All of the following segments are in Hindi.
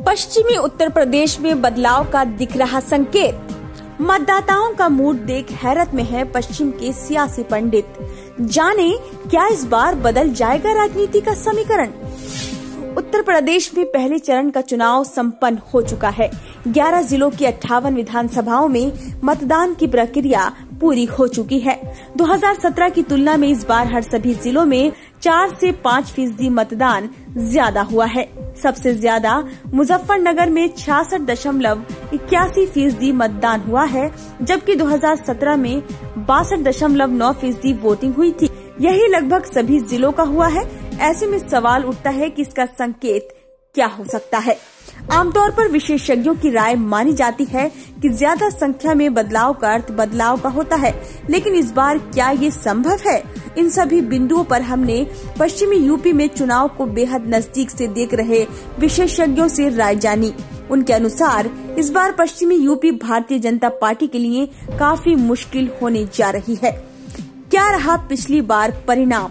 पश्चिमी उत्तर प्रदेश में बदलाव का दिख रहा संकेत। मतदाताओं का मूड देख हैरत में है पश्चिम के सियासी पंडित। जाने क्या इस बार बदल जाएगा राजनीति का समीकरण। उत्तर प्रदेश में पहले चरण का चुनाव संपन्न हो चुका है। 11 जिलों की 58 विधानसभाओं में मतदान की प्रक्रिया पूरी हो चुकी है। 2017 की तुलना में इस बार हर सभी जिलों में 4 से 5% मतदान ज्यादा हुआ है। सबसे ज्यादा मुजफ्फरनगर में 66.81% मतदान हुआ है, जबकि 2017 में 62.9% वोटिंग हुई थी। यही लगभग सभी जिलों का हुआ है। ऐसे में सवाल उठता है कि इसका संकेत क्या हो सकता है। आमतौर पर विशेषज्ञों की राय मानी जाती है कि ज्यादा संख्या में बदलाव का अर्थ बदलाव का होता है, लेकिन इस बार क्या ये संभव है? इन सभी बिंदुओं पर हमने पश्चिमी यूपी में चुनाव को बेहद नजदीक से देख रहे विशेषज्ञों से राय जानी। उनके अनुसार इस बार पश्चिमी यूपी भारतीय जनता पार्टी के लिए काफी मुश्किल होने जा रही है। क्या रहा पिछली बार परिणाम?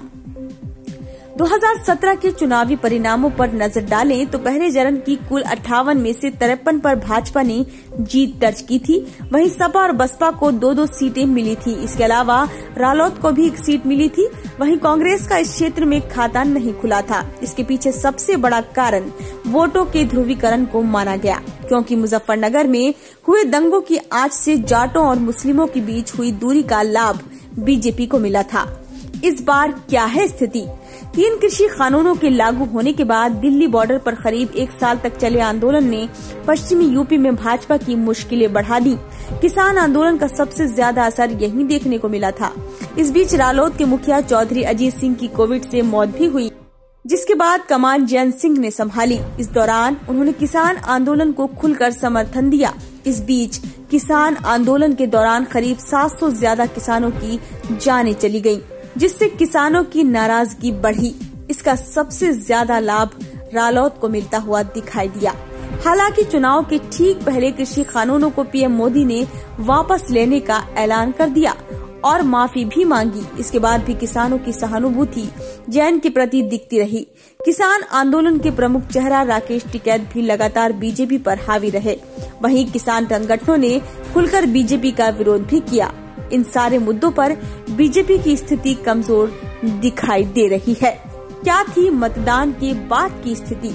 2017 के चुनावी परिणामों पर नजर डालें तो पहले चरण की कुल 58 में से 53 पर भाजपा ने जीत दर्ज की थी। वहीं सपा और बसपा को 2-2 सीटें मिली थी। इसके अलावा रालोद को भी एक सीट मिली थी। वहीं कांग्रेस का इस क्षेत्र में खाता नहीं खुला था। इसके पीछे सबसे बड़ा कारण वोटों के ध्रुवीकरण को माना गया, क्योंकि मुजफ्फरनगर में हुए दंगों की आंच से जाटों और मुस्लिमों के बीच हुई दूरी का लाभ बीजेपी को मिला था। इस बार क्या है स्थिति? 3 कृषि कानूनों के लागू होने के बाद दिल्ली बॉर्डर पर करीब 1 साल तक चले आंदोलन ने पश्चिमी यूपी में भाजपा की मुश्किलें बढ़ा दी। किसान आंदोलन का सबसे ज्यादा असर यहीं देखने को मिला था। इस बीच रालोद के मुखिया चौधरी अजीत सिंह की कोविड से मौत भी हुई, जिसके बाद कमान जयंत सिंह ने संभाली। इस दौरान उन्होंने किसान आंदोलन को खुलकर समर्थन दिया। इस बीच किसान आंदोलन के दौरान करीब 700 ज्यादा किसानों की जानें चली गयी, जिससे किसानों की नाराजगी बढ़ी। इसका सबसे ज्यादा लाभ रालोद को मिलता हुआ दिखाई दिया। हालांकि चुनाव के ठीक पहले कृषि कानूनों को पीएम मोदी ने वापस लेने का ऐलान कर दिया और माफी भी मांगी। इसके बाद भी किसानों की सहानुभूति जैन के प्रति दिखती रही। किसान आंदोलन के प्रमुख चेहरा राकेश टिकैत भी लगातार बीजेपी पर हावी रहे। वहीं किसान संगठनों ने खुलकर बीजेपी का विरोध भी किया। इन सारे मुद्दों पर बीजेपी की स्थिति कमजोर दिखाई दे रही है। क्या थी मतदान के बाद की स्थिति?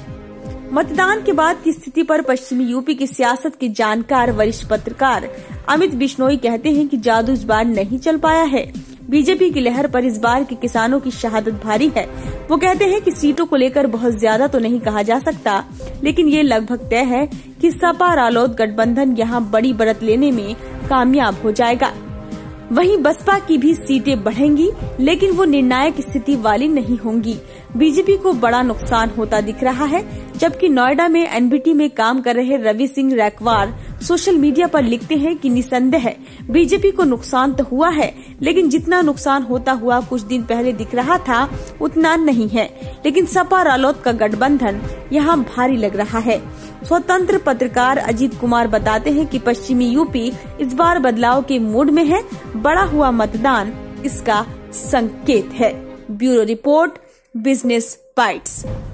मतदान के बाद की स्थिति पर पश्चिमी यूपी की सियासत के जानकार वरिष्ठ पत्रकार अमित बिश्नोई कहते हैं कि जादू इस बार नहीं चल पाया है। बीजेपी की लहर पर इस बार के किसानों की शहादत भारी है। वो कहते हैं कि सीटों को लेकर बहुत ज्यादा तो नहीं कहा जा सकता, लेकिन ये लगभग तय है कि सपा रालोद गठबंधन यहाँ बड़ी बढ़त लेने में कामयाब हो जाएगा। वहीं बसपा की भी सीटें बढ़ेंगी, लेकिन वो निर्णायक स्थिति वाली नहीं होंगी। बीजेपी को बड़ा नुकसान होता दिख रहा है, जबकि नोएडा में एनबीटी में काम कर रहे रवि सिंह रैकवार सोशल मीडिया पर लिखते हैं कि निसंदेह बीजेपी को नुकसान तो हुआ है, लेकिन जितना नुकसान होता हुआ कुछ दिन पहले दिख रहा था उतना नहीं है। लेकिन सपा रालोद का गठबंधन यहाँ भारी लग रहा है। स्वतंत्र पत्रकार अजीत कुमार बताते हैं कि पश्चिमी यूपी इस बार बदलाव के मूड में है। बड़ा हुआ मतदान इसका संकेत है। Bureau report, business bytes.